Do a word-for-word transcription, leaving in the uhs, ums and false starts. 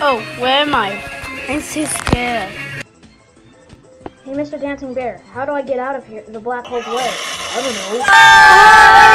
Oh, where am I? I'm so scared. Hey, Mister Dancing Bear, how do I get out of here? The black hole's way. I don't know. Ah!